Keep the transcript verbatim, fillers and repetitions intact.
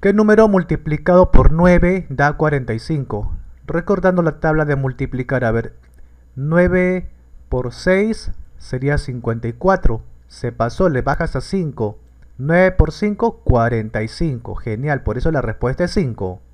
¿Qué número multiplicado por nueve da cuarenta y cinco? Recordando la tabla de multiplicar, a ver, nueve por seis sería cincuenta y cuatro. Se pasó, le bajas a cinco. nueve por cinco, cuarenta y cinco. Genial, por eso la respuesta es cinco.